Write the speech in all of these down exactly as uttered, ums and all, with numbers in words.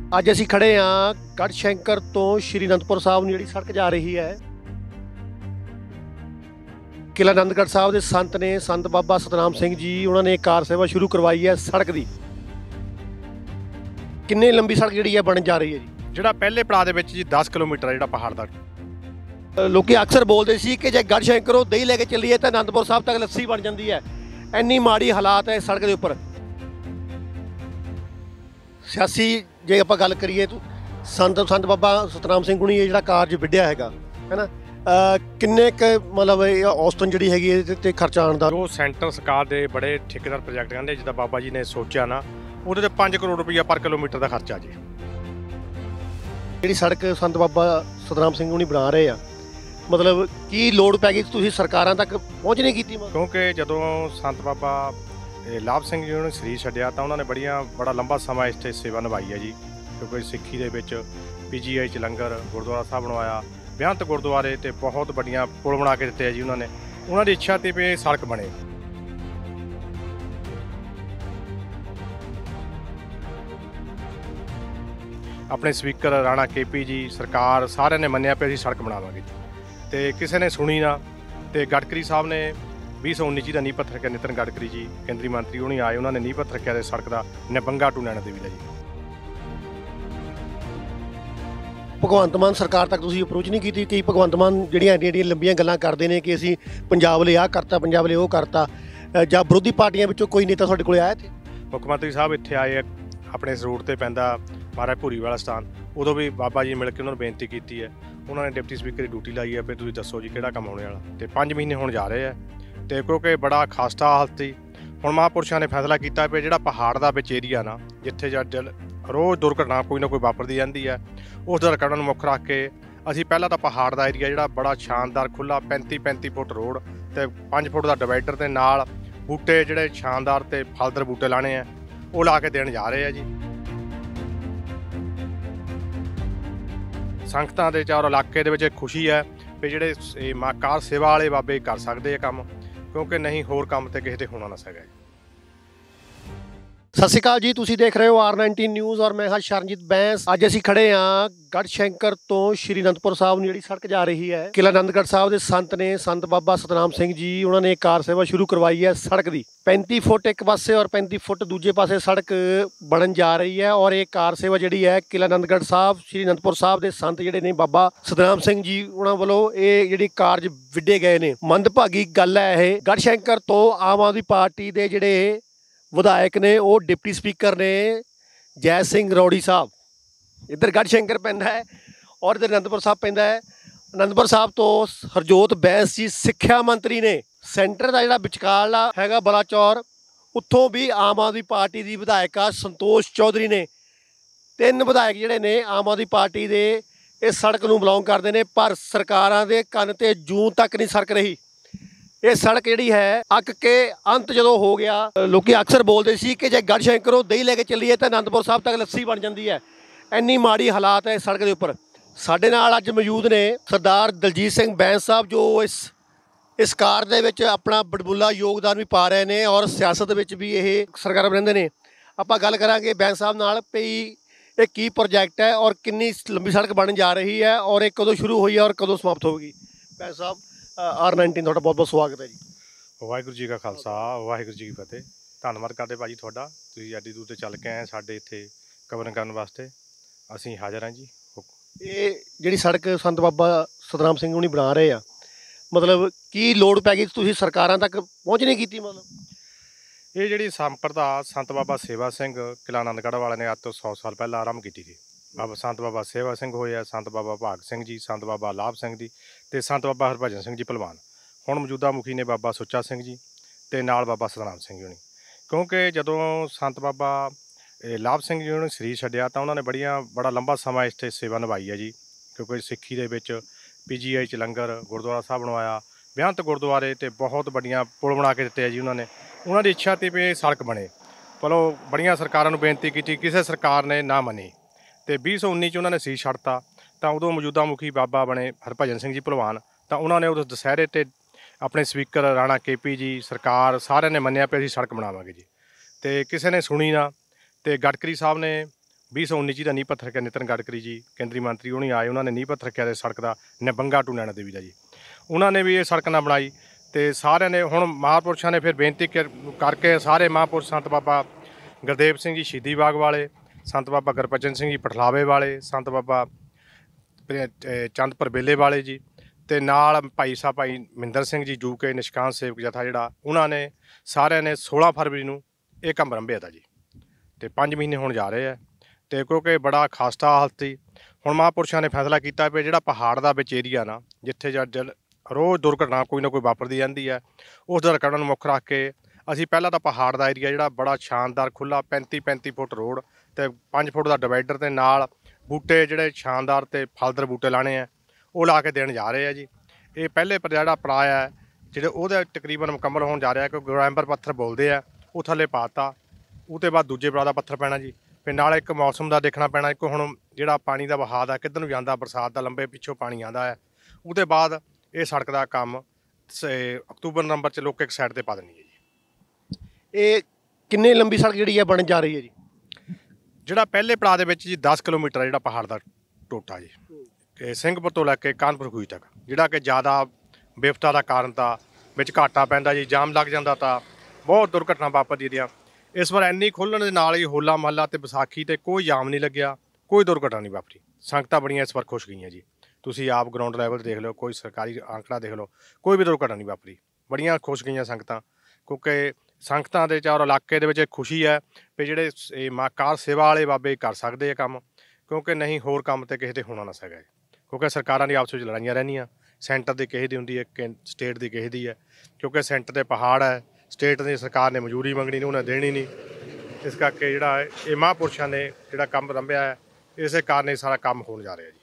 ਅੱਜ ਅਸੀਂ ਖੜੇ ਹਾਂ ਗੜਸ਼ੰਕਰ ਤੋਂ ਸ਼੍ਰੀ ਅਨੰਦਪੁਰ ਸਾਹਿਬ ਨੂੰ ਜਿਹੜੀ ਸੜਕ ਜਾ ਰਹੀ ਹੈ। ਕਿਲ੍ਹਾ ਆਨੰਦਗੜ੍ਹ ਸਾਹਿਬ ਦੇ ਸੰਤ ਨੇ ਸੰਤ ਬਾਬਾ ਸਤਨਾਮ ਸਿੰਘ ਜੀ ਉਹਨਾਂ ਨੇ ਕਾਰ ਸੇਵਾ ਸ਼ੁਰੂ ਕਰਵਾਈ ਹੈ ਸੜਕ ਦੀ। ਕਿੰਨੀ ਲੰਬੀ ਸੜਕ ਜਿਹੜੀ ਹੈ ਬਣਨ ਜਾ ਰਹੀ ਹੈ ਜੀ। ਜਿਹੜਾ ਪਹਿਲੇ ਪੜਾਅ ਦੇ ਵਿੱਚ ਜੀ ਦਸ ਕਿਲੋਮੀਟਰ ਹੈ ਜਿਹੜਾ ਪਹਾੜ ਦਾ। ਲੋਕੀ ਅਕਸਰ ਬੋਲਦੇ ਸੀ ਕਿ ਜੇ ਗੜਸ਼ੰਕਰੋਂ ਦਹੀਂ ਲੈ ਕੇ ਚੱਲੀਏ ਤਾਂ ਅਨੰਦਪੁਰ ਸਾਹਿਬ ਤੱਕ ਲੱਸੀ ਬਣ ਜਾਂਦੀ ਹੈ। ਇੰਨੀ ਮਾੜੀ ਹਾਲਾਤ ਹੈ ਸੜਕ ਦੇ ਉੱਪਰ। ਸਿਆਸੀ ਜੇ ਆਪਾਂ ਗੱਲ ਕਰੀਏ ਤਾਂ ਸੰਤ ਸੰਤ ਬਾਬਾ ਸਤਨਾਮ ਸਿੰਘ ਹੁਣੀ ਇਹ ਜਿਹੜਾ ਕਾਰਜ ਵਿੱਢਿਆ ਹੈਗਾ ਹੈ ਨਾ, ਕਿੰਨੇ ਕੁ ਮਤਲਬ ਔਸਤਨ ਜਿਹੜੀ ਹੈਗੀ ਇਹਦੇ 'ਤੇ ਖਰਚਾ ਆਉਣ ਦਾ? ਜੋ ਸੈਂਟਰ ਸਰਕਾਰ ਦੇ ਬੜੇ ਠੇਕੇਦਾਰ ਪ੍ਰੋਜੈਕਟ ਕਹਿੰਦੇ ਜਿੱਦਾਂ ਬਾਬਾ ਜੀ ਨੇ ਸੋਚਿਆ ਨਾ, ਉਹਦੇ 'ਤੇ ਪੰਜ ਕਰੋੜ ਰੁਪਈਆ ਪਰ ਕਿਲੋਮੀਟਰ ਦਾ ਖਰਚਾ ਜੀ। ਜਿਹੜੀ ਸੜਕ ਸੰਤ ਬਾਬਾ ਸਤਨਾਮ ਸਿੰਘ ਹੁਣੀ ਬਣਾ ਰਹੇ ਆ, ਮਤਲਬ ਕੀ ਲੋੜ ਪੈ ਗਈ ਤੁਸੀਂ ਸਰਕਾਰਾਂ ਤੱਕ ਪਹੁੰਚ ਨਹੀਂ ਕੀਤੀ? ਕਿਉਂਕਿ ਜਦੋਂ ਸੰਤ ਬਾਬਾ ਲਾਭ ਸਿੰਘ ਜੀ ਨੂੰ ਸਰੀਰ ਛੱਡਿਆ ਤਾਂ ਉਹਨਾਂ ਨੇ ਬੜੀਆਂ ਬੜਾ ਲੰਬਾ ਸਮਾਂ ਇੱਥੇ ਸੇਵਾ ਨਿਭਾਈ ਹੈ ਜੀ। ਕਿਉਂਕਿ ਸਿੱਖੀ ਦੇ ਵਿੱਚ ਪੀ ਜੀ ਆਈ 'ਚ ਲੰਗਰ, ਗੁਰਦੁਆਰਾ ਸਾਹਿਬ ਬਣਵਾਇਆ, ਬੇਅੰਤ ਗੁਰਦੁਆਰੇ ਅਤੇ ਬਹੁਤ ਵੱਡੀਆਂ ਪੁਲ ਬਣਾ ਕੇ ਦਿੱਤੇ ਆ ਜੀ ਉਹਨਾਂ ਨੇ। ਉਹਨਾਂ ਦੀ ਇੱਛਾ ਤੇ ਵੀ ਇਹ ਸੜਕ ਬਣੇ। ਆਪਣੇ ਸਪੀਕਰ ਰਾਣਾ ਕੇ ਪੀ ਜੀ, ਸਰਕਾਰ ਸਾਰਿਆਂ ਨੇ ਮੰਨਿਆ ਪਿਆ ਅਸੀਂ ਸੜਕ ਬਣਾਵਾਂਗੇ ਜੀ, ਅਤੇ ਕਿਸੇ ਨੇ ਸੁਣੀ ਨਾ। ਅਤੇ ਗਡਕਰੀ ਸਾਹਿਬ ਨੇ ਵੀਹ ਸੌ ਉੱਨੀ ਜੀ ਦਾ ਨੀਂਹ ਪੱਥਰ ਰੱਖਿਆ। ਨਿਤਨ ਗਡਕਰੀ ਜੀ ਕੇਂਦਰੀ ਮੰਤਰੀ ਉਹਨੇ ਆਏ, ਉਹਨਾਂ ਨੇ ਨੀਂਹ ਪੱਥਰ ਰੱਖਿਆ ਅਤੇ ਸੜਕ ਦਾ ਨਿਬੰਗਾ ਟੂ ਨੈਣਾ ਦੇਵੀ ਦਾ ਜੀ। ਭਗਵੰਤ ਮਾਨ ਸਰਕਾਰ ਤੱਕ ਤੁਸੀਂ ਅਪਰੋਚ ਨਹੀਂ ਕੀਤੀ? ਕਿ ਭਗਵੰਤ ਮਾਨ ਜਿਹੜੀਆਂ ਐਡੀਆਂ ਐਡੀਆਂ ਲੰਬੀਆਂ ਗੱਲਾਂ ਕਰਦੇ ਨੇ ਕਿ ਅਸੀਂ ਪੰਜਾਬ ਲਈ ਆਹ ਕਰਤਾ, ਪੰਜਾਬ ਲਈ ਉਹ ਕਰਤਾ, ਜਾਂ ਵਿਰੋਧੀ ਪਾਰਟੀਆਂ ਵਿੱਚੋਂ ਕੋਈ ਨੇਤਾ ਤੁਹਾਡੇ ਕੋਲ ਆਇਆ ਇੱਥੇ? ਮੁੱਖ ਮੰਤਰੀ ਸਾਹਿਬ ਇੱਥੇ ਆਏ, ਆਪਣੇ ਇਸ ਰੂਟ 'ਤੇ ਪੈਂਦਾ ਮਹਾਰਾਜ ਭੂਰੀ ਵਾਲਾ ਸਥਾਨ, ਉਦੋਂ ਵੀ ਬਾਬਾ ਜੀ ਮਿਲ ਕੇ ਉਹਨਾਂ ਨੂੰ ਬੇਨਤੀ ਕੀਤੀ ਹੈ। ਉਹਨਾਂ ਨੇ ਡਿਪਟੀ ਸਪੀਕਰ ਦੀ ਡਿਊਟੀ ਲਾਈ ਹੈ ਵੀ ਤੁਸੀਂ ਦੱਸੋ ਜੀ ਕਿਹੜਾ ਕੰਮ ਹੋਣੇ ਵਾਲਾ। ਅਤੇ ਪੰਜ ਮਹੀਨੇ ਹੁਣ ਜਾ ਰਹੇ ਆ, ਅਤੇ ਕਿਉਂਕਿ ਬੜਾ ਖਾਸਤਾ ਹਾਲਤ ਸੀ। ਹੁਣ ਮਹਾਂਪੁਰਸ਼ਾਂ ਨੇ ਫੈਸਲਾ ਕੀਤਾ ਵੀ ਜਿਹੜਾ ਪਹਾੜ ਦਾ ਵਿੱਚ ਏਰੀਆ ਨਾ, ਜਿੱਥੇ ਜਦ ਰੋਜ਼ ਦੁਰਘਟਨਾ ਕੋਈ ਨਾ ਕੋਈ ਵਾਪਰਦੀ ਰਹਿੰਦੀ ਹੈ, ਉਸ ਦੁਰਘਟਨਾ ਨੂੰ ਮੁੱਖ ਰੱਖ ਕੇ ਅਸੀਂ ਪਹਿਲਾਂ ਤਾਂ ਪਹਾੜ ਦਾ ਏਰੀਆ ਜਿਹੜਾ ਬੜਾ ਸ਼ਾਨਦਾਰ ਖੁੱਲ੍ਹਾ ਪੈਂਤੀ ਪੈਂਤੀ ਫੁੱਟ ਰੋਡ ਅਤੇ ਪੰਜ ਫੁੱਟ ਦਾ ਡਿਵਾਈਡਰ ਦੇ ਨਾਲ ਬੂਟੇ ਜਿਹੜੇ ਸ਼ਾਨਦਾਰ ਅਤੇ ਫਲਦਾਰ ਬੂਟੇ ਲਾਣੇ ਆ, ਉਹ ਲਾ ਕੇ ਦੇਣ ਜਾ ਰਹੇ ਆ ਜੀ। ਸੰਗਤਾਂ ਦੇ ਚਾਰ ਇਲਾਕੇ ਦੇ ਵਿੱਚ ਖੁਸ਼ੀ ਹੈ ਵੀ ਜਿਹੜੇ ਇਹ ਮਾ ਕਾਰ ਸੇਵਾ ਵਾਲੇ ਬਾਬੇ ਕਰ ਸਕਦੇ ਆ ਕੰਮ, ਕਿਉਂਕਿ ਨਹੀਂ ਹੋਰ ਕੰਮ ਤੇ ਕਿਸੇ ਦੇ ਹੋਣਾ ਨਾ ਸਕਦਾ। ਸਤਿ ਸ਼੍ਰੀ ਅਕਾਲ ਜੀ, ਤੁਸੀਂ ਦੇਖ ਰਹੇ ਹੋ ਆਰ ਨਾਈਨਟੀਨ ਨਿਊਜ਼ ਔਰ ਮੈਂ ਹਾਂ ਸ਼ਰਨਜੀਤ ਬੈਂਸ। ਅੱਜ ਅਸੀਂ ਖੜੇ ਹਾਂ ਗੜਸ਼ੰਕਰ ਤੋਂ ਸ਼੍ਰੀ ਅਨੰਦਪੁਰ ਸਾਹਿਬ ਨੂੰ ਜਿਹੜੀ ਸੜਕ ਜਾ ਰਹੀ ਹੈ। ਕਿਲ੍ਹਾ ਆਨੰਦਗੜ੍ਹ ਸਾਹਿਬ ਦੇ ਸੰਤ ਨੇ ਸੰਤ ਬਾਬਾ ਸਤਨਾਮ ਸਿੰਘ ਜੀ ਉਹਨਾਂ ਨੇ ਕਾਰ ਸੇਵਾ ਸ਼ੁਰੂ ਕਰਵਾਈ ਹੈ ਸੜਕ ਦੀ। ਪੈਂਤੀ ਫੁੱਟ ਇੱਕ ਪਾਸੇ ਔਰ ਪੈਂਤੀ ਫੁੱਟ ਦੂਜੇ ਪਾਸੇ ਸੜਕ ਬਣਨ ਜਾ ਰਹੀ ਹੈ। ਔਰ ਇਹ ਕਾਰ ਸੇਵਾ ਜਿਹੜੀ ਹੈ ਕਿਲ੍ਹਾ ਆਨੰਦਗੜ੍ਹ ਸਾਹਿਬ ਸ਼੍ਰੀ ਅਨੰਦਪੁਰ ਸਾਹਿਬ ਦੇ ਸੰਤ ਜਿਹੜੇ ਨੇ ਬਾਬਾ ਸਤਨਾਮ ਸਿੰਘ ਜੀ ਉਹਨਾਂ ਵੱਲੋਂ ਇਹ ਜਿਹੜੀ ਕਾਰਜ ਵਿੱਢੇ ਗਏ ਨੇ। ਮੰਦਭਾਗੀ ਗੱਲ ਹੈ ਇਹ। ਗੜਸ਼ੰਕਰ ਤੋਂ ਆਮ ਆਦਮੀ ਪਾਰਟੀ ਦੇ ਜਿਹੜੇ ਵਿਧਾਇਕ ਨੇ ਉਹ ਡਿਪਟੀ ਸਪੀਕਰ ਨੇ ਜੈ ਸਿੰਘ ਰੌੜੀ ਸਾਹਿਬ, ਇੱਧਰ ਗੜਸ਼ੰਕਰ ਪੈਂਦਾ ਹੈ ਔਰ ਇੱਧਰ ਅਨੰਦਪੁਰ ਸਾਹਿਬ ਪੈਂਦਾ ਹੈ। ਅਨੰਦਪੁਰ ਸਾਹਿਬ ਤੋਂ ਹਰਜੋਤ ਬੈਂਸ ਜੀ ਸਿੱਖਿਆ ਮੰਤਰੀ ਨੇ। ਸੈਂਟਰ ਦਾ ਜਿਹੜਾ ਵਿਚਕਾਰਲਾ ਹੈਗਾ ਬਲਾਚੌਰ, ਉੱਥੋਂ ਵੀ ਆਮ ਆਦਮੀ ਪਾਰਟੀ ਦੀ ਵਿਧਾਇਕਾ ਸੰਤੋਸ਼ ਚੌਧਰੀ ਨੇ। ਤਿੰਨ ਵਿਧਾਇਕ ਜਿਹੜੇ ਨੇ ਆਮ ਆਦਮੀ ਪਾਰਟੀ ਦੇ ਇਸ ਸੜਕ ਨੂੰ ਬਿਲੋਂਗ ਕਰਦੇ ਨੇ, ਪਰ ਸਰਕਾਰਾਂ ਦੇ ਕੰਨ 'ਤੇ ਜੂੰ ਤੱਕ ਨਹੀਂ ਸਰਕ ਰਹੀ। ਇਹ ਸੜਕ ਜਿਹੜੀ ਹੈ ਅੱਕ ਕੇ ਅੰਤ ਜਦੋਂ ਹੋ ਗਿਆ, ਲੋਕੀ ਅਕਸਰ ਬੋਲਦੇ ਸੀ ਕਿ ਜੇ ਗੜਸ਼ੰਕਰੋਂ ਦਹੀਂ ਲੈ ਕੇ ਚੱਲੀਏ ਤਾਂ ਅਨੰਦਪੁਰ ਸਾਹਿਬ ਤੱਕ ਲੱਸੀ ਬਣ ਜਾਂਦੀ ਹੈ। ਇੰਨੀ ਮਾੜੀ ਹਾਲਾਤ ਹੈ ਇਸ ਸੜਕ ਦੇ ਉੱਪਰ। ਸਾਡੇ ਨਾਲ ਅੱਜ ਮੌਜੂਦ ਨੇ ਸਰਦਾਰ ਦਲਜੀਤ ਸਿੰਘ ਬੈਂਸ ਸਾਹਿਬ, ਜੋ ਇਸ ਇਸ ਕਾਰ ਦੇ ਵਿੱਚ ਆਪਣਾ ਬੜਬੁੱਲਾ ਯੋਗਦਾਨ ਵੀ ਪਾ ਰਹੇ ਨੇ ਔਰ ਸਿਆਸਤ ਵਿੱਚ ਵੀ ਇਹ ਸਰਗਰਮ ਰਹਿੰਦੇ ਨੇ। ਆਪਾਂ ਗੱਲ ਕਰਾਂਗੇ ਬੈਂਸ ਸਾਹਿਬ ਨਾਲ ਵੀ ਇਹ ਕੀ ਪ੍ਰੋਜੈਕਟ ਹੈ ਔਰ ਕਿੰਨੀ ਲੰਬੀ ਸੜਕ ਬਣਨ ਜਾ ਰਹੀ ਹੈ ਔਰ ਇਹ ਕਦੋਂ ਸ਼ੁਰੂ ਹੋਈ ਹੈ ਔਰ ਕਦੋਂ ਸਮਾਪਤ ਹੋਵੇਗੀ। ਬੈਂਸ ਸਾਹਿਬ, ਆਰ ਨਾਈਨਟੀਨ ਤੁਹਾਡਾ ਬਹੁਤ ਬਹੁਤ ਸਵਾਗਤ ਹੈ ਜੀ। ਵਾਹਿਗੁਰੂ ਜੀ ਕਾ ਖਾਲਸਾ, ਵਾਹਿਗੁਰੂ ਜੀ ਕੀ ਫਤਿਹ। ਧੰਨਵਾਦ ਕਰਦੇ ਭਾਅ ਜੀ ਤੁਹਾਡਾ, ਤੁਸੀਂ ਐਡੀ ਦੂਰ 'ਤੇ ਚੱਲ ਕੇ ਆਏ ਸਾਡੇ ਇੱਥੇ ਕਵਰ ਕਰਨ ਵਾਸਤੇ। ਅਸੀਂ ਹਾਜ਼ਰ ਹਾਂ ਜੀ। ਇਹ ਜਿਹੜੀ ਸੜਕ ਸੰਤ ਬਾਬਾ ਸਤਨਾਮ ਸਿੰਘ ਹੁਣੀ ਬਣਾ ਰਹੇ ਆ, ਮਤਲਬ ਕੀ ਲੋੜ ਪੈ ਗਈ ਤੁਸੀਂ ਸਰਕਾਰਾਂ ਤੱਕ ਪਹੁੰਚ ਨਹੀਂ ਕੀਤੀ? ਮਤਲਬ ਇਹ ਜਿਹੜੀ ਸੰਪਰਦਾ ਸੰਤ ਬਾਬਾ ਸੇਵਾ ਸਿੰਘ ਕਿਲ੍ਹਾ ਆਨੰਦਗੜ੍ਹ ਵਾਲਿਆਂ ਨੇ ਅੱਜ ਤੋਂ ਸੌ ਸਾਲ ਪਹਿਲਾਂ ਆਰੰਭ ਕੀਤੀ ਸੀ। ਬਾਬਾ ਸੰਤ ਬਾਬਾ ਸੇਵਾ ਸਿੰਘ ਹੋਏ ਆ, ਸੰਤ ਬਾਬਾ ਭਾਗ ਸਿੰਘ ਜੀ, ਸੰਤ ਬਾਬਾ ਲਾਭ ਸਿੰਘ ਜੀ ਅਤੇ ਸੰਤ ਬਾਬਾ ਹਰਭਜਨ ਸਿੰਘ ਜੀ ਭਲਵਾਨ। ਹੁਣ ਮੌਜੂਦਾ ਮੁਖੀ ਨੇ ਬਾਬਾ ਸੁੱਚਾ ਸਿੰਘ ਜੀ ਅਤੇ ਨਾਲ ਬਾਬਾ ਸਤਨਾਮ ਸਿੰਘ ਜੀ ਹੋਣੀ। ਕਿਉਂਕਿ ਜਦੋਂ ਸੰਤ ਬਾਬਾ ਲਾਭ ਸਿੰਘ ਜੀ ਨੂੰ ਸਰੀਰ ਛੱਡਿਆ ਤਾਂ ਉਹਨਾਂ ਨੇ ਬੜੀਆਂ ਬੜਾ ਲੰਬਾ ਸਮਾਂ ਇੱਥੇ ਸੇਵਾ ਨਿਭਾਈ ਹੈ ਜੀ। ਕਿਉਂਕਿ ਸਿੱਖੀ ਦੇ ਵਿੱਚ ਪੀ ਜੀ ਆਈ 'ਚ ਲੰਗਰ, ਗੁਰਦੁਆਰਾ ਸਾਹਿਬ ਬਣਵਾਇਆ, ਬੇਅੰਤ ਗੁਰਦੁਆਰੇ ਅਤੇ ਬਹੁਤ ਵੱਡੀਆਂ ਪੁਲ ਬਣਾ ਕੇ ਦਿੱਤੇ ਆ ਜੀ ਉਹਨਾਂ ਨੇ। ਉਹਨਾਂ ਦੀ ਇੱਛਾ ਤੇ ਵੀ ਇਹ ਸੜਕ ਬਣੇ। ਚਲੋ ਬੜੀਆਂ ਸਰਕਾਰਾਂ ਨੂੰ ਬੇਨਤੀ ਕੀਤੀ, ਕਿਸੇ ਸਰਕਾਰ ਨੇ ਨਾ ਮੰਨੀ, ਅਤੇ ਵੀਹ ਸੌ ਉੱਨੀ 'ਚ ਉਹਨਾਂ ਨੇ ਸੀਸ ਛੱਡਤਾ। ਤਾਂ ਉਦੋਂ ਮੌਜੂਦਾ ਮੁਖੀ ਬਾਬਾ ਬਣੇ ਹਰਭਜਨ ਸਿੰਘ ਜੀ ਭਲਵਾਨ। ਤਾਂ ਉਹਨਾਂ ਨੇ ਉਦੋਂ ਦੁਸਹਿਰੇ 'ਤੇ ਆਪਣੇ ਸਪੀਕਰ ਰਾਣਾ ਕੇ ਪੀ ਜੀ, ਸਰਕਾਰ ਸਾਰਿਆਂ ਨੇ ਮੰਨਿਆ ਪਿਆ ਅਸੀਂ ਸੜਕ ਬਣਾਵਾਂਗੇ ਜੀ, ਅਤੇ ਕਿਸੇ ਨੇ ਸੁਣੀ ਨਾ। ਅਤੇ ਗਡਕਰੀ ਸਾਹਿਬ ਨੇ ਵੀਹ ਸੌ ਉੱਨੀ 'ਚ ਦਾ ਨੀਂਹ ਪੱਥਰ ਰੱਖਿਆ। ਨਿਤਨ ਗਡਕਰੀ ਜੀ ਕੇਂਦਰੀ ਮੰਤਰੀ ਉਹਨੇ ਆਏ, ਉਹਨਾਂ ਨੇ ਨੀਂਹ ਪੱਥਰ ਰੱਖਿਆ ਤੇ ਸੜਕ ਦਾ ਨਿਬੰਗਾ ਟੂ ਨੈਣਾ ਦੇਵੀ ਦਾ ਜੀ। ਉਹਨਾਂ ਨੇ ਵੀ ਇਹ ਸੜਕ ਨਾ ਬਣਾਈ ਤੇ ਸਾਰਿਆਂ ਨੇ ਹੁਣ ਮਹਾਂਪੁਰਸ਼ਾਂ ਨੇ ਫਿਰ ਬੇਨਤੀ ਕਰ- ਕਰਕੇ ਸਾਰੇ ਮਹਾਂਪੁਰਸ਼ ਸੰਤ ਬਾਬਾ ਗੁਰਦੇਵ ਸਿੰਘ ਜੀ ਸ਼ਹੀਦੀ ਬਾਗ ਵਾਲੇ, ਸੰਤ ਬਾਬਾ ਗੁਰਬਚਨ ਸਿੰਘ ਜੀ ਪਠਲਾਵੇ ਵਾਲੇ, ਸੰਤ ਬਾਬਾ ਪ੍ਰਿ- ਅਹ ਚੰਦਪੁਰ ਬੇਲੇ ਵਾਲੇ ਜੀ ਤੇ ਨਾਲ ਭਾਈ ਸਾਹਿਬ ਭਾਈ ਮਹਿੰਦਰ ਸਿੰਘ ਜੀ ਜੂ ਕੇ ਨਿਸ਼ਕਾਂਤ ਸੇਵਕ ਜਥਾ ਜਿਹੜਾ, ਉਹਨਾਂ ਨੇ ਸਾਰਿਆਂ ਨੇ ਸੋਲਾਂ ਫਰਵਰੀ ਨੂੰ ਇਹ ਕੰਮ ਆਰੰਭਿਆ ਤਾ ਜੀ ਤੇ ਪੰਜ ਮਹੀਨੇ ਹੁਣ ਜਾ ਰਹੇ ਆ ਤੇ ਕਿਉਂਕਿ ਬੜਾ ਖਾਸਤਾ ਹਾਲਤ ਸੀ। ਹੁਣ ਮਹਾਂਪੁਰਸ਼ਾਂ ਨੇ ਫੈਸਲਾ ਕੀਤਾ ਵੀ ਜਿਹੜਾ ਪਹਾੜ ਦਾ ਵਿੱਚ ਏਰੀਆ ਨਾ, ਜਿੱਥੇ ਜਦ ਜਦ ਰੋਜ਼ ਦੁਰਘਟਨਾ ਕੋਈ ਨਾ ਕੋਈ ਵਾਪਰਦੀ ਰਹਿੰਦੀ ਹੈ, ਉਸ ਦੁਰਘਟਨਾ ਨੂੰ ਮੁੱਖ ਰੱਖ ਕੇ ਅਸੀਂ ਪਹਿਲਾਂ ਤਾਂ ਪਹਾੜ ਦਾ ਏਰੀਆ ਜਿਹੜਾ ਬੜਾ ਸ਼ਾਨਦਾਰ ਖੁੱਲ੍ਹਾ ਪੈਂਤੀ ਪੈਂਤੀ ਫੁੱਟ ਰੋਡ ਤੇ ਪੰਜ ਫੁੱਟ ਦਾ ਡਿਵਾਈਡਰ ਤੇ ਨਾਲ ਬੂਟੇ ਜਿਹੜੇ ਸ਼ਾਨਦਾਰ ਤੇ ਫਲਦਾਰ ਬੂਟੇ ਲਾਣੇ ਆ ਉਹ ਲਾ ਕੇ ਦੇਣ ਜਾ ਰਹੇ ਆ ਜੀ। ਇਹ ਪਹਿਲੇ ਪਰ ਜਿਹੜਾ ਪੜਾਅ ਹੈ ਜਿਹੜੇ ਉਹਦੇ ਤਕਰੀਬਨ ਮੁਕੰਮਲ ਹੋਣ ਜਾ ਰਿਹਾ, ਕਿਉਂਕਿ ਗ੍ਰੈਂਬਰ ਪੱਥਰ ਬੋਲਦੇ ਆ ਉਹ ਥੱਲੇ ਪਾਤਾ, ਉਹ ਤੋਂ ਬਾਅਦ ਦੂਜੇ ਪੜਾਅ ਦਾ ਪੱਥਰ ਪੈਣਾ ਜੀ। ਫਿਰ ਨਾਲ ਇੱਕ ਮੌਸਮ ਦਾ ਦੇਖਣਾ ਪੈਣਾ, ਇੱਕ ਹੁਣ ਜਿਹੜਾ ਪਾਣੀ ਦਾ ਵਹਾਅ ਦਾ ਕਿੱਧਰ ਨੂੰ ਜਾਂਦਾ, ਬਰਸਾਤ ਦਾ ਲੰਬੇ ਪਿੱਛੋਂ ਪਾਣੀ ਆਉਂਦਾ ਹੈ, ਉਹਦੇ ਬਾਅਦ ਇਹ ਸੜਕ ਦਾ ਕੰਮ ਸੇ ਅਕਤੂਬਰ ਨਵੰਬਰ 'ਚ ਲੋਕ ਇੱਕ ਸਾਈਡ 'ਤੇ ਪਾ ਦੇਣੀ ਹੈ ਜੀ। ਇਹ ਕਿੰਨੇ ਲੰਬੀ ਸੜਕ ਜਿਹੜੀ ਹੈ ਬਣਨ ਜਾ ਰਹੀ ਹੈ ਜੀ? ਜਿਹੜਾ ਪਹਿਲੇ ਪੜਾਅ ਦੇ ਵਿੱਚ ਜੀ ਦਸ ਕਿਲੋਮੀਟਰ ਆ ਜਿਹੜਾ ਪਹਾੜ ਦਾ ਟੋਟਾ ਜੀ, ਕਿ ਸਿੰਘਪੁਰ ਤੋਂ ਲੈ ਕੇ ਕਾਨਪੁਰ ਖੂਹੀ ਤੱਕ, ਜਿਹੜਾ ਕਿ ਜ਼ਿਆਦਾ ਵਿਪਤਾ ਦਾ ਕਾਰਨ ਤਾਂ ਵਿੱਚ ਘਾਟਾ ਪੈਂਦਾ ਜੀ, ਜਾਮ ਲੱਗ ਜਾਂਦਾ ਤਾਂ ਬਹੁਤ ਦੁਰਘਟਨਾ ਵਾਪਰਦੀ ਦੀਆਂ। ਇਸ ਵਾਰ ਇੰਨੀ ਖੋਲ੍ਹਣ ਦੇ ਨਾਲ ਹੀ ਹੋਲਾ ਮਹੱਲਾ ਤੇ ਵਿਸਾਖੀ ਤੇ ਕੋਈ ਜਾਮ ਨਹੀਂ ਲੱਗਿਆ, ਕੋਈ ਦੁਰਘਟਨਾ ਨਹੀਂ ਵਾਪਰੀ। ਸੰਗਤਾਂ ਬੜੀਆਂ ਇਸ ਵਾਰ ਖੁਸ਼ ਗਈਆਂ ਜੀ, ਤੁਸੀਂ ਆਪ ਗਰਾਊਂਡ ਲੈਵਲ 'ਤੇ ਦੇਖ ਲਓ, ਕੋਈ ਸਰਕਾਰੀ ਆંકੜਾ ਦੇਖ ਲਓ, ਕੋਈ ਵੀ ਦੁਰਘਟਨਾ ਨਹੀਂ ਵਾਪਰੀ। ਬੜੀਆਂ ਖੁਸ਼ ਗਈਆਂ ਸੰਗਤਾਂ, ਕਿਉਂਕਿ ਸੰਗਤਾਂ ਦੇ ਚਾਰ ਇਲਾਕੇ ਦੇ ਵਿੱਚ ਖੁਸ਼ੀ ਹੈ ਵੀ ਜਿਹੜੇ ਇਹ ਮਾ ਕਾਰ ਸੇਵਾ ਵਾਲੇ ਬਾਬੇ ਕਰ ਸਕਦੇ ਆ ਕੰਮ, ਕਿਉਂਕਿ ਨਹੀਂ ਹੋਰ ਕੰਮ ਤੇ ਕਿਸੇ ਤੇ ਹੋਣਾ ਨਾ ਸਕਦਾ, ਕਿਉਂਕਿ ਸਰਕਾਰਾਂ ਦੀ ਆਪਸ ਵਿੱਚ ਲੜਾਈਆਂ ਰਹਿੰਦੀਆਂ, ਸੈਂਟਰ ਦੀ ਕਿਸੇ ਦੀ ਹੁੰਦੀ ਹੈ, ਸਟੇਟ ਦੀ ਕਿਸੇ ਦੀ ਹੈ, ਕਿਉਂਕਿ ਸੈਂਟਰ ਦੇ ਪਹਾੜ ਹੈ, ਸਟੇਟ ਦੀ ਸਰਕਾਰ ਨੇ ਮਨਜ਼ੂਰੀ ਮੰਗਣੀ ਨਹੀਂ, ਉਹਨੇ ਦੇਣੀ ਨਹੀਂ। ਇਸ ਕਰਕੇ ਜਿਹੜਾ ਇਹ ਮਹਾਂਪੁਰਸ਼ਾਂ ਨੇ ਜਿਹੜਾ ਕੰਮ ਆਰੰਭਿਆ ਹੈ, ਇਸੇ ਕਾਰਨ ਇਹ ਸਾਰਾ ਕੰਮ ਹੋਣ ਜਾ ਰਿਹਾ ਜੀ।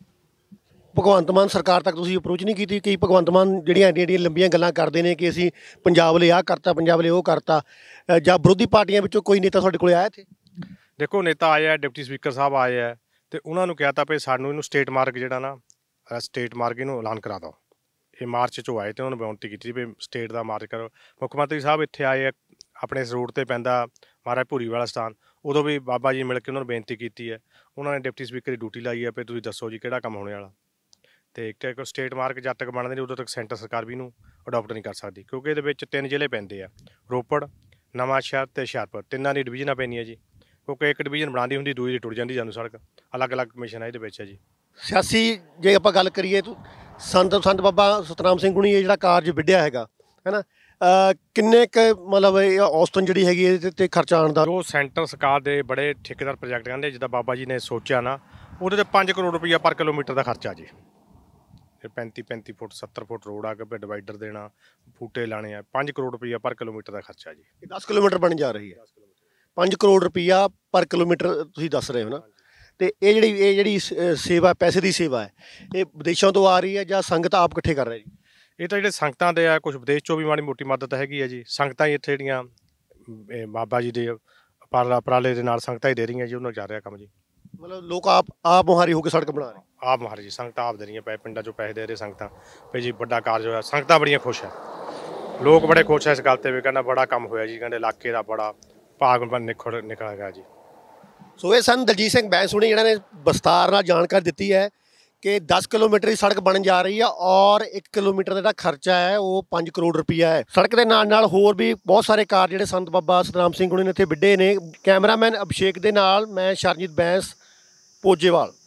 ਭਗਵੰਤ ਮਾਨ ਸਰਕਾਰ ਤੱਕ ਤੁਸੀਂ ਅਪਰੋਚ ਨਹੀਂ ਕੀਤੀ? ਕਈ ਭਗਵੰਤ ਮਾਨ ਜਿਹੜੀਆਂ ਐਡੀਆਂ ਐਡੀਆਂ ਲੰਬੀਆਂ ਗੱਲਾਂ ਕਰਦੇ ਨੇ ਕਿ ਅਸੀਂ ਪੰਜਾਬ ਲਈ ਆਹ ਕਰਤਾ, ਪੰਜਾਬ ਲਈ ਉਹ ਕਰਤਾ, ਅ, ਜਾਂ ਵਿਰੋਧੀ ਪਾਰਟੀਆਂ ਵਿੱਚੋਂ ਕੋਈ ਨੇਤਾ ਤੁਹਾਡੇ ਕੋਲ ਆਇਆ ਇੱਥੇ? ਦੇਖੋ ਨੇਤਾ ਆਏ ਆ, ਡਿਪਟੀ ਸਪੀਕਰ ਸਾਹਿਬ ਆਏ ਆ ਤੇ ਉਹਨਾਂ ਨੂੰ ਕਿਹਾ ਤਾਂ ਵੀ ਸਾਨੂੰ ਇਹਨੂੰ ਸਟੇਟ ਮਾਰਗ ਜਿਹੜਾ ਨਾ ਸਟੇਟ ਮਾਰਗ ਇਹਨੂੰ ਐਲਾਨ ਕਰਾ ਦਿਓ। ਇਹ ਮਾਰਚ 'ਚੋਂ ਆਏ ਤੇ ਉਹਨਾਂ ਨੂੰ ਬੇਨਤੀ ਕੀਤੀ ਵੀ ਸਟੇਟ ਦਾ ਮਾਰਗ ਕਰੋ। ਮੁੱਖ ਮੰਤਰੀ ਸਾਹਿਬ ਇੱਥੇ ਆਏ ਆ, ਆਪਣੇ ਇਸ ਰੋਡ 'ਤੇ ਪੈਂਦਾ ਮਹਾਰਾਜ ਭੂਰੀ ਵਾਲਾ ਸਥਾਨ, ਉਦੋਂ ਵੀ ਬਾਬਾ ਜੀ ਮਿਲ ਕੇ ਉਹਨਾਂ ਨੂੰ ਬੇਨਤੀ ਕੀਤੀ ਹੈ। ਉਹਨਾਂ ਨੇ ਡਿਪਟੀ ਸਪੀਕਰ ਦੀ ਡਿਊਟੀ ਲਾਈ ਹੈ ਵੀ ਤੁਸੀਂ ਦੱਸੋ ਜੀ ਕਿਹੜਾ ਕੰਮ ਹੋਣੇ ਵਾਲਾ, ਤੇ ਇੱਕ ਸਟੇਟ ਮਾਰਗ ਜਦ ਤੱਕ ਬਣਦੇ ਨਹੀਂ ਉਦੋਂ ਤੱਕ ਸੈਂਟਰ ਸਰਕਾਰ ਵੀ ਇਹਨੂੰ ਅਡੋਪਟ ਨਹੀਂ ਕਰ ਸਕਦੀ, ਕਿਉਂਕਿ ਇਹਦੇ ਵਿੱਚ ਤਿੰਨ ਜ਼ਿਲ੍ਹੇ ਪੈਂਦੇ ਆ, ਰੋਪੜ, ਨਵਾਂਸ਼ਹਿਰ ਤੇ ਹੁਸ਼ਿਆਰਪੁਰ, ਤਿੰਨਾਂ ਦੀ ਡਿਵੀਜ਼ਨਾਂ ਪੈਂਦੀਆਂ ਜੀ, ਕਿਉਂਕਿ ਇੱਕ ਡਿਵੀਜ਼ਨ ਬਣਾਉਂਦੀ ਹੁੰਦੀ ਦੂਜੀ ਦੀ ਟੁੱਟ ਜਾਂਦੀ ਸਾਨੂੰ ਸੜਕ, ਅਲੱਗ-ਅਲੱਗ ਕਮਿਸ਼ਨ ਹੈ ਇਹਦੇ ਵਿੱਚ ਹੈ ਜੀ। ਸਿਆਸੀ ਜੇ ਆਪਾਂ ਗੱਲ ਕਰੀਏ ਤਾਂ ਸੰਤ ਸੰਤ ਬਾਬਾ ਸਤਨਾਮ ਸਿੰਘ ਹੁਣੀ ਇਹ ਜਿਹੜਾ ਕਾਰਜ ਵਿੱਢਿਆ ਹੈਗਾ ਹੈ ਨਾ, ਕਿੰਨੇ ਕੁ ਮਤਲਬ ਇਹ ਔਸਤਨ ਜਿਹੜੀ ਹੈਗੀ ਇਹਦੇ 'ਤੇ ਖਰਚਾ ਆਉਣ ਦਾ? ਜੋ ਸੈਂਟਰ ਸਰਕਾਰ ਦੇ ਬੜੇ ਠੇਕੇਦਾਰ ਪ੍ਰੋਜੈਕਟ ਕਹਿੰਦੇ, ਜਿੱਦਾਂ ਬਾਬਾ ਜੀ ਨੇ ਸੋਚਿਆ ਨਾ, ਉਹਦੇ 'ਤੇ ਪੰਜ ਕਰੋੜ ਰੁਪਈਆ ਪਰ ਕਿਲੋਮੀਟਰ ਦਾ ਖਰਚਾ ਜੀ। ਫਿਰ ਪੈਂਤੀ ਪੈਂਤੀ ਫੁੱਟ ਸੱਤਰ ਫੁੱਟ ਰੋਡ ਆ ਕੇ ਫਿਰ ਡਿਵਾਈਡਰ ਦੇਣਾ, ਬੂਟੇ ਲਾਣੇ ਆ, ਪੰਜ ਕਰੋੜ ਰੁਪਈਆ ਪਰ ਕਿਲੋਮੀਟਰ ਦਾ ਖਰਚਾ ਜੀ। ਇਹ ਦਸ ਕਿਲੋਮੀਟਰ ਬਣ ਜਾ ਰਹੀ ਹੈ, ਪੰਜ ਕਰੋੜ ਰੁਪਈਆ ਪਰ ਕਿਲੋਮੀਟਰ ਤੁਸੀਂ ਦੱਸ ਰਹੇ ਹੋ ਨਾ। ਤੇ ਇਹ ਜਿਹੜੀ ਇਹ ਜਿਹੜੀ ਸ- ਸੇਵਾ, ਪੈਸੇ ਦੀ ਸੇਵਾ ਹੈ, ਇਹ ਵਿਦੇਸ਼ਾਂ ਤੋਂ ਆ ਰਹੀ ਹੈ ਜਾਂ ਸੰਗਤ ਆਪ ਇਕੱਠੇ ਕਰ ਰਹੇ ਜੀ? ਇਹ ਤਾਂ ਜਿਹੜੇ ਸੰਗਤਾਂ ਦੇ ਆ, ਕੁਝ ਵਿਦੇਸ਼ 'ਚੋਂ ਵੀ ਮਾੜੀ ਮੋਟੀ ਮਦਦ ਹੈਗੀ ਹੈ ਜੀ। ਸੰਗਤਾਂ ਹੀ ਇੱਥੇ ਜਿਹੜੀਆਂ ਇਹ ਬਾਬਾ ਜੀ ਦੇ ਉਪਰਾਲਾ ਉਪਰਾਲੇ ਦੇ ਨਾਲ ਸੰਗਤਾਂ ਹੀ ਦੇ ਰਹੀਆਂ ਜੀ, ਉਹਨਾਂ ਜਾ ਰਿਹਾ ਕੰਮ ਜੀ। ਮਤਲਬ ਲੋਕ ਆਪ ਆਪ ਮੁਹਾਰੀ ਹੋ ਕੇ ਸੜਕ ਬਣਾ ਰਹੇ? ਆਪ ਮਹਾਰਾਜ ਜੀ ਸੰਗਤਾਂ ਆਪ ਦੇ ਰਹੀਆਂ, ਪੈ ਪਿੰਡਾਂ 'ਚੋਂ ਪੈਸੇ ਦੇ ਰਹੇ ਸੰਗਤਾਂ ਵੀ ਜੀ, ਵੱਡਾ ਕਾਰਜ ਹੋਇਆ, ਸੰਗਤਾਂ ਬੜੀਆਂ ਖੁਸ਼ ਹੈ, ਲੋਕ ਬੜੇ ਖੁਸ਼ ਹੈ ਇਸ ਗੱਲ 'ਤੇ ਵੀ, ਕਹਿੰਦਾ ਬੜਾ ਕੰਮ ਹੋਇਆ ਜੀ, ਕਹਿੰਦੇ ਇਲਾਕੇ ਦਾ ਬੜਾ ਭਾਗ ਨਿਖੜ ਨਿਕਲ ਗਿਆ ਜੀ। ਸੋ ਇਹ ਸਨ ਦਲਜੀਤ ਸਿੰਘ ਬੈਂਸ ਹੁਣੀ ਜਿਹਨਾਂ ਨੇ ਵਿਸਤਾਰ ਨਾਲ ਜਾਣਕਾਰੀ ਦਿੱਤੀ ਹੈ ਕਿ ਦਸ ਕਿਲੋਮੀਟਰ ਦੀ ਸੜਕ ਬਣਨ ਜਾ ਰਹੀ ਹੈ ਔਰ ਇੱਕ ਕਿਲੋਮੀਟਰ ਦਾ ਜਿਹੜਾ ਖਰਚਾ ਹੈ ਉਹ ਪੰਜ ਕਰੋੜ ਰੁਪਈਆ ਹੈ। ਸੜਕ ਦੇ ਨਾਲ ਨਾਲ ਹੋਰ ਵੀ ਬਹੁਤ ਸਾਰੇ ਕਾਰਜ ਜਿਹੜੇ ਸੰਤ ਬਾਬਾ ਸਤਨਾਮ ਸਿੰਘ ਹੁਣੀ ਨੇ ਇੱਥੇ ਵਿੱਢੇ ਨੇ। ਕੈਮਰਾਮੈਨ ਅਭਿਸ਼ੇਕ ਦੇ ਨਾਲ ਮੈਂ ਸ਼ਰਨਜੀਤ ਬੈਂਸ, ਪੋਜੇਵਾਲ।